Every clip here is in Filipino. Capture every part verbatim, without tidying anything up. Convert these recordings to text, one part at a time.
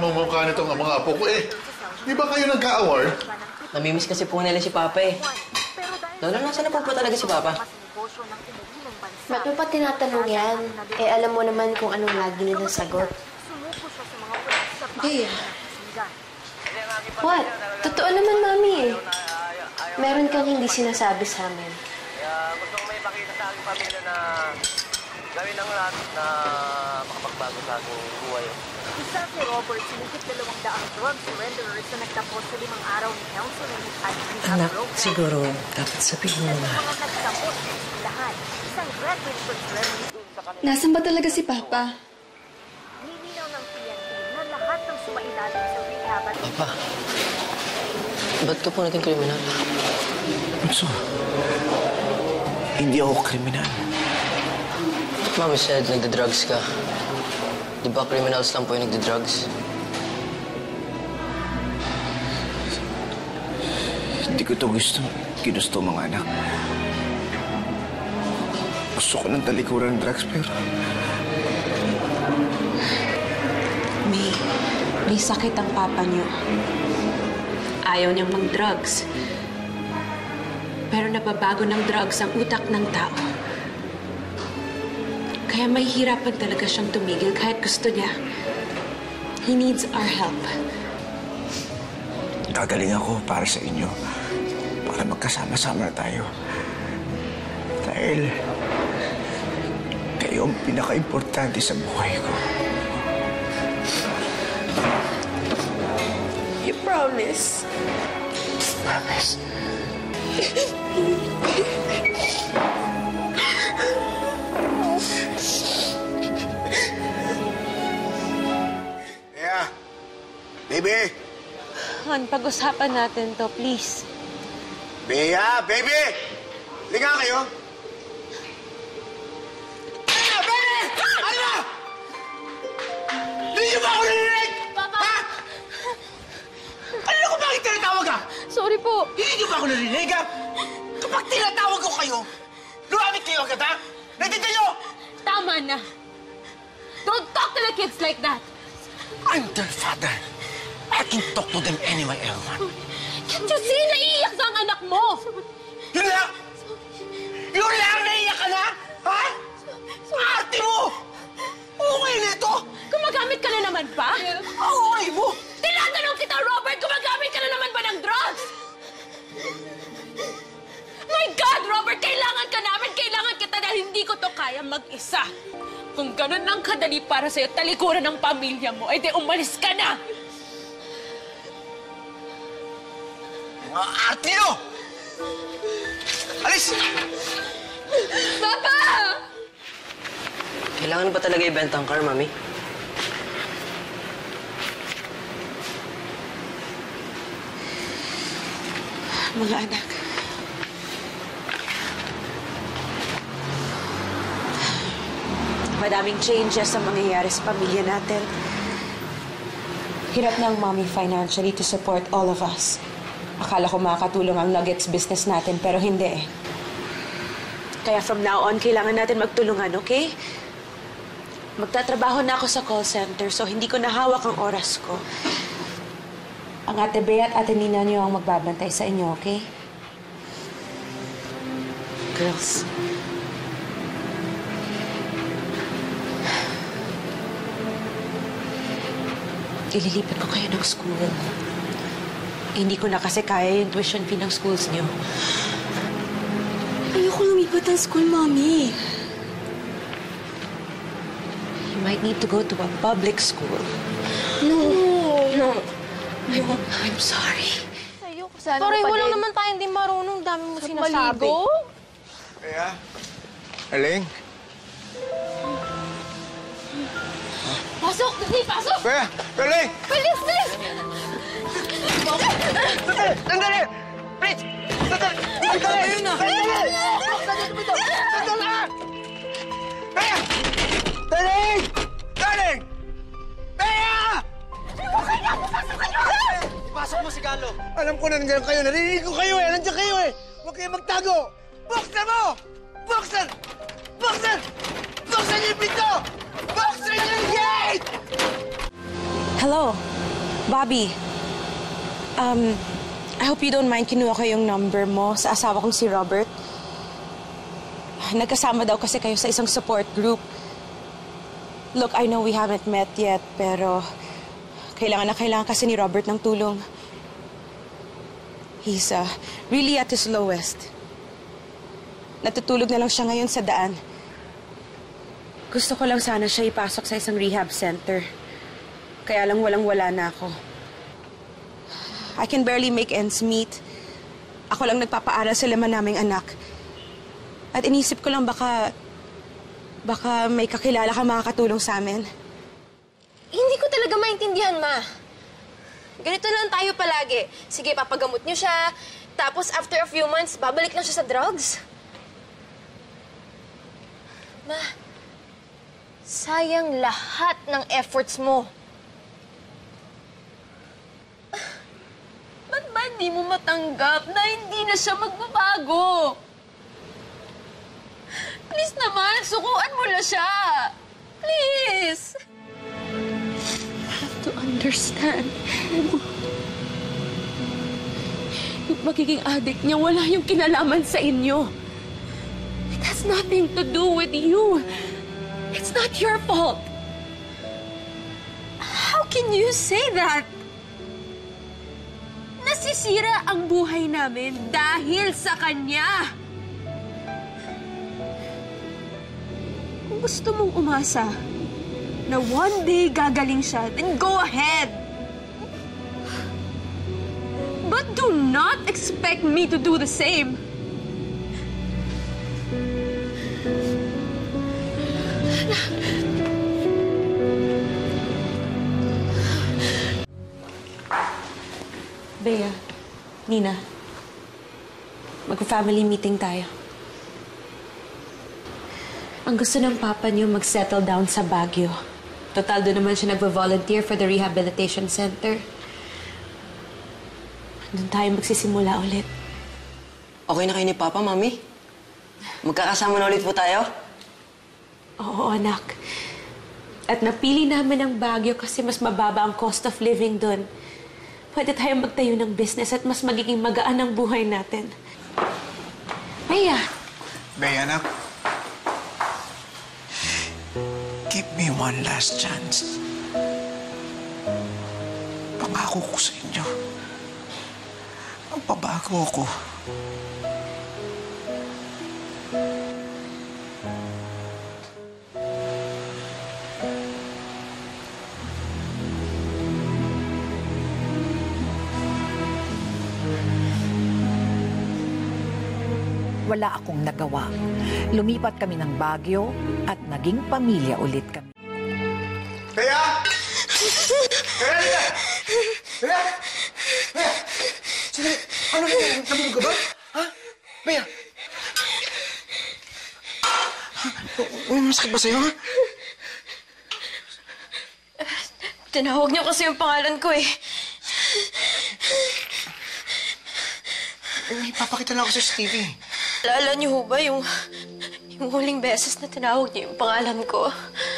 namumukha nitong mga apo ko eh. Di ba kayo nagka-award? Namimiss kasi po nila si Papa eh. Lolo, nasaan na po ba talaga si Papa? Ba't mo pa tinatanong yan? Eh, alam mo naman kung anong lagi nilang sagot. Bea. What? Totoo naman, Mami eh. Meron kang hindi sinasabi sa amin. Kaya gusto ko may pakita sa aking pamilya na gawin ang lahat na makapagbago sa aking buhay. Isa si Robert, sinigit dalawang daang drug surrenderers na nagtapos sa limang araw ni counseling at rehab Anak, program. siguro dapat sabihin mo na. Mga nagtapos lahat. Isang graduate program. Nasaan ba talaga si Papa? Nilinaw ng P N P na lahat ng sumailalim sa rehab at... Papa, ba't ka po naging kriminal? Bunso, hindi ako kriminal. Mami said nagda-drugs ka. Di ba criminals lang po yung nagda-drugs? Hindi ko to gusto. Ginusto mga anak. Gusto ko ng talikuran ng drugs, pero... May, may sakit ang papa niyo. Ayaw niyang mag-drugs. Pero nababago ng drugs ang utak ng tao. Kaya may hirapan talaga siyang tumigil kahit gusto niya. He needs our help. Gagaling ako para sa inyo. Para magkasama-sama na tayo. Dahil... kayo ang pinaka-importante sa buhay ko. You promise? Promise. Yeah. Baby! Han, pag-usapan natin to, please. Bea! Baby! Liga kayo! Bea! Baby! Ano? Hindi niyo ba ako narinig? Papa! Ha? Ano ko bakit tinatawag ka? Sorry po. Hindi niyo ba ako narinig, ha? Kapag tinatawag ko kayo, lumamit kayo agad, ha? Nandito niyo! Tama na. Don't talk to the kids like that. I'm their father. I can talk to them any way I want. Can't you see? Naiiyak na ang anak mo. Yun lang! Yun lang! Naiyak ka na? Ha? Ate mo! Okay na ito! Gumagamit ka na naman ba? Okay mo! Tinatanong kita, Robert, gumagamit ka na naman ba ng drugs? My God, Robert, kailangan ka namin, kailangan kita dahil hindi ko to kaya mag-isa. Kung ganun lang kadali para sa'yo, talikuran ng pamilya mo, ay di umalis ka na! Mga arte nyo! Alis! Papa! Kailangan ba talaga ibenta ang car, Mami? Mga anak. Madaming changes ang mangyayari sa pamilya natin. Hirap na ang mommy financially to support all of us. Akala ko makakatulong ang nuggets business natin, pero hindi eh. Kaya from now on, kailangan natin magtulungan, okay? Magtatrabaho na ako sa call center, so hindi ko nahawak ang oras ko. Ang Ate Bea at Ate Nina niyo ang magbabantay sa inyo, okay? Girls. Ililipat ko kayo ng school. Eh, hindi ko na kasi kaya yung tuition fee ng schools niyo. Ayoko lumipat ng school, Mommy. You might need to go to a public school. No. No. I'm, I'm sorry. Sa'yo, kasano Pareho pa lang din. naman tayo hindi marunong. Dami mo sinasabi. Maligo? Kaya? Aling? Pasok! Dali, pasok! Kaya? Aling! Bilis, bilis! Sandali! Sandali! Please! Sandali! Sandali! Sandali! Sandali! Kaya! Daling! Daling! Kaya! Okay na! Pasok kayo! Pasok mo si Galo. Alam ko na nandiyan kayo. Narinig ko kayo eh. Nandiyan kayo eh. Huwag kayong magtago. Buksan mo! Buksan! Buksan! Buksan yung pinto! Buksan yung gate! Hello. Bobby, um, I hope you don't mind kinuha ko yung number mo sa asawa kong si Robert. Nagkasama daw kasi kayo sa isang support group. Look, I know we haven't met yet, pero kailangan na kailangan kasi ni Robert ng tulong. He's uh, really at his lowest. Natutulog na lang siya ngayon sa daan. Gusto ko lang sana siya ipasok sa isang rehab center. Kaya lang walang-wala na ako. I can barely make ends meet. Ako lang nagpapaaral sa lima naming anak. At inisip ko lang baka... baka may kakilala ka makakatulong sa amin. Hindi ko talaga maintindihan, Ma. Ganito lang tayo palagi. Sige, papagamot niyo siya. Tapos after a few months, babalik lang siya sa drugs. Ma, sayang lahat ng efforts mo. Ba't ba hindi mo matanggap na hindi na siya magbabago? Please naman, sukuan mo na siya. Please. You have to understand. Yung magiging addict niya, wala yung kinalaman sa inyo. It has nothing to do with you. It's not your fault. How can you say that? Nasisira ang buhay namin dahil sa kanya. Kung gusto mong umasa na one day gagaling siya, then go ahead. But do not expect me to do the same. Bea, Nina, mag-family meeting tayo. Ang gusto ng papa niyo mag-settle down sa Baguio. Total, doon naman siya nagvo-volunteer for the rehabilitation center. Doon tayo magsisimula ulit. Okay na kayo ni Papa, Mami? Magkakasama na ulit po tayo? Oo, anak. At napili namin ang Baguio kasi mas mababa ang cost of living doon. Pwede tayo magtayo ng business at mas magiging magaan ang buhay natin. Bea. Bea, anak. Give me one last chance. Pangako ko sa inyo. Ang pabago ko. Wala akong nagawa. Lumipat kami ng Baguio at naging pamilya ulit kami. Bea! Bea, Lita! Bea! Bea! Sandali! Ano na yan? Nabulog ka ba? Ha? Bea! May masakit ba sa'yo, ha? Tinawag niyo kasi yung pangalan ko eh. Eh, papakita lang ako sa T V. Alala niyo ho ba yung, yung huling beses na tinawag niyo yung pangalan ko?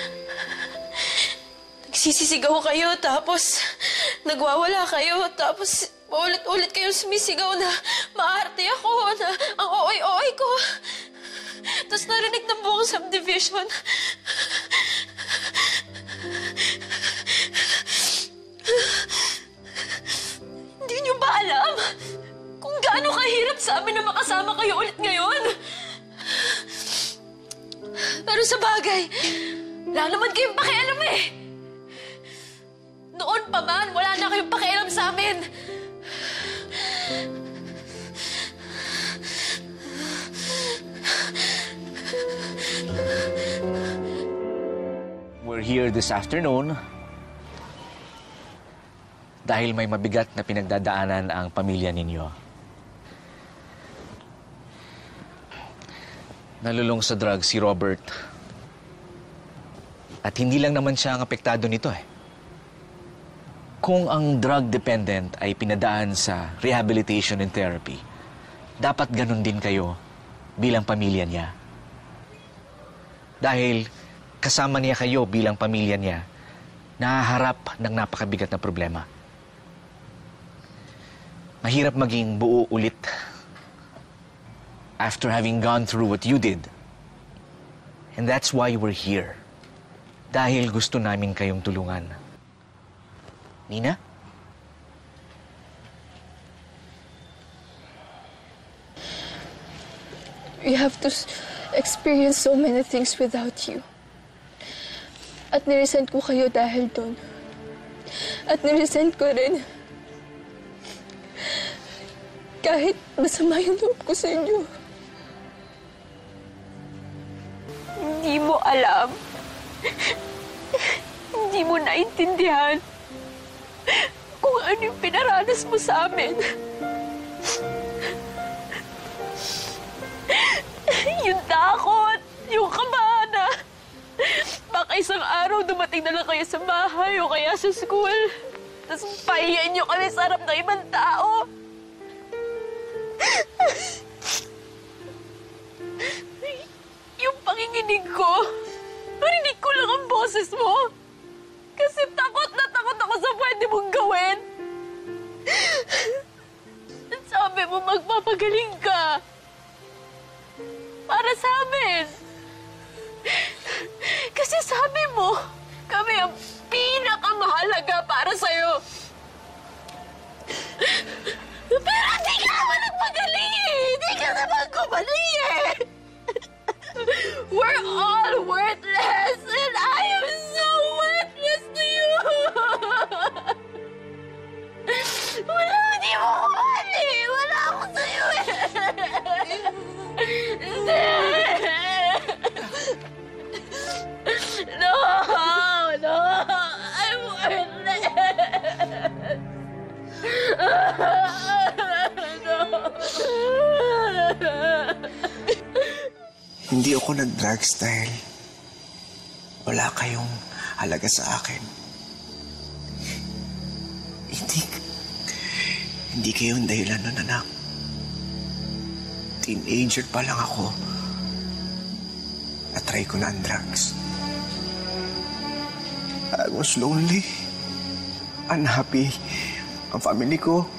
Nagsisisigaw kayo, tapos nagwawala kayo, tapos paulit-ulit kayong sumisigaw na maarte ako, na ang oy-oy ko. Tapos narinig ng buong subdivision. Hindi niyo ba alam kung gaano kahirap sa amin na makasama kayo ulit ngayon? Pero sa bagay, wala naman kayong pakialam eh. Noon pa man, wala na kayong pakialam sa amin. We're here this afternoon dahil may mabigat na pinagdadaanan ang pamilya ninyo. Nalulong sa drugs si Robert. At hindi lang naman siya ang apektado nito eh. Kung ang drug dependent ay pinadaan sa rehabilitation and therapy, dapat ganun din kayo bilang pamilya niya. Dahil kasama niya kayo bilang pamilya niya, nahaharap ng napakabigat na problema. Mahirap maging buo ulit after having gone through what you did. And that's why we're here. Dahil gusto namin kayong tulungan. Nina? We have to experience so many things without you. At niresent ko kayo dahil doon. At niresent ko rin. Kahit masama yung loob ko sa inyo. Hindi mo alam. Hindi mo naintindihan kung ano yung pinaranas mo sa amin. Yung takot, yung kaba na baka isang araw dumating na lang kayo sa bahay o kaya sa school. Tapos pahiyan niyo kami sa harap ng ibang tao. Yung panginginig ko, narinig ko lang ang boses mo. Kasi takot na takot ako sa pwede mong gawin. At sabi mo magpapagaling ka. Para sa amin. Kasi sabi mo, kami ang pinakamahalaga para sa'yo. Pero di ka naman nagpagaling eh! Di ka naman gumaling eh! We're all worthless and I am so worthless to you! Wala, di mo ko mali! Wala ako sa'yo eh! No! No! I'm worthless! No! Hindi ako nag-drugs dahil wala kayong halaga sa akin. Hindi, hindi kayo ang dahilan nun, anak. Teenager pa lang ako. Na-try ko na ang drugs. I was lonely. Unhappy. Ang family ko.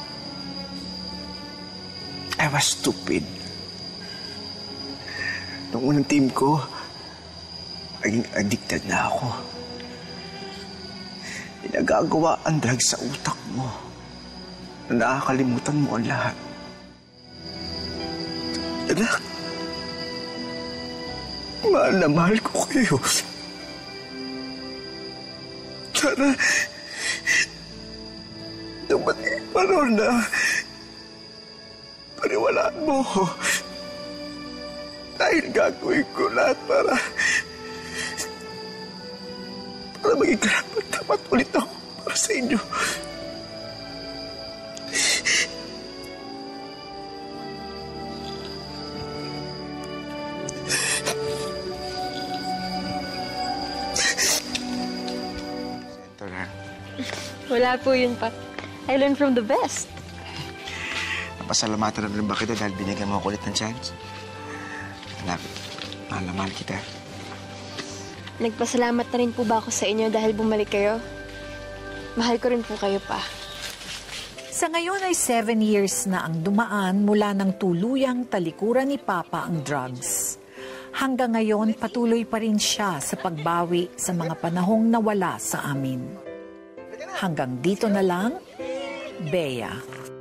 I was stupid. Nung unang team ko, naging addicted na ako. Pinagagawa ang drugs sa utak mo na nakakalimutan mo ang lahat. Anak, mahal na mahal ko kayo. Sana, dumating yung panahon na paniwalaan mo ko. Dahil gagawin ko lahat para para maging karapat-dapat ulit ako para sa inyo. Wala po yun, Pat. I learned from the best. Napasalamatan na rin ba kita dahil binigyan mo ako ulit ng chance? Anak, mahal na mahal kita. Nagpasalamat na rin po ba ako sa inyo dahil bumalik kayo? Mahal ko rin po kayo pa. Sa ngayon ay seven years na ang dumaan mula ng tuluyang talikuran ni Papa ang drugs. Hanggang ngayon, patuloy pa rin siya sa pagbawi sa mga panahong nawala sa amin. Hanggang dito na lang, Bea.